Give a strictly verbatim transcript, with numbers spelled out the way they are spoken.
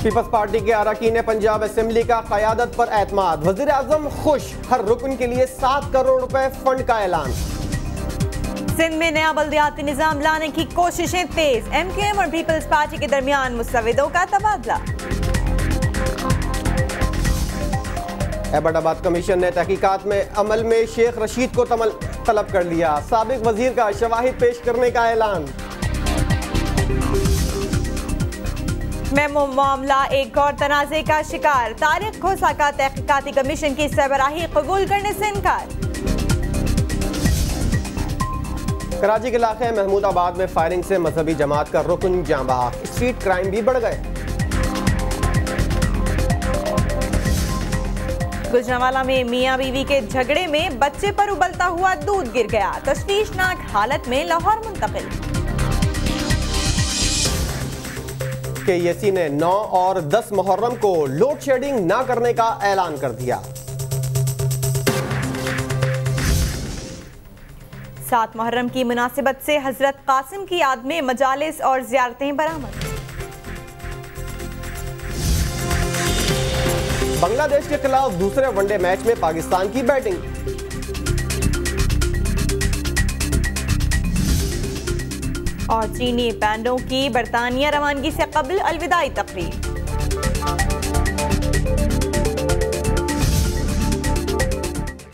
Peoples Party के अरकान Punjab assembly का क़यादत पर एतमाद। वज़ीर आज़म खुश, हर रुकन के लिए सात करोड़ रुपए फंड का ऐलान। सिंध में नया बल्दियाती निज़ाम लाने की कोशिशें तेज। एम क्यू एम और पीपल्स पार्टी के दरमियान मुस्तविदों का तबादला। एबटाबाद कमीशन ने तहकीकात में अमल में शेख रशीद को तलब कर लिया। साबिक वजीर का शवाहिद पेश करने का ऐलान। मेमो मामला एक और तनाज़े का शिकार। तारिक खोसा का तहकीकाती कमीशन की सरबराही कबूल करने से इनकार। कराची के इलाके महमूदाबाद में फायरिंग से मजहबी जमात का रुकन जाँ बहक। स्ट्रीट क्राइम भी बढ़ गए। गुजरांवाला में मियां बीवी के झगड़े में बच्चे पर उबलता हुआ दूध गिर गया। तशवीशनाक हालत में लाहौर मुंतकिल। के एसी ने नौ और दस मुहर्रम को लोड शेडिंग न करने का ऐलान कर दिया। सात मुहर्रम की मुनासिबत से हजरत कासिम की याद में मजालिस और जियारतें बरामद। बांग्लादेश के खिलाफ दूसरे वनडे मैच में पाकिस्तान की बैटिंग। और चीनी बैंडों की बरतानिया रवानगी से कबल अलविदाई तकरीर।